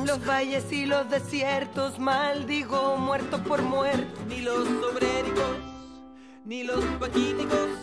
los valles y los desiertos, maldigo muerto por muerto. Ni los obréricos, ni los paquíticos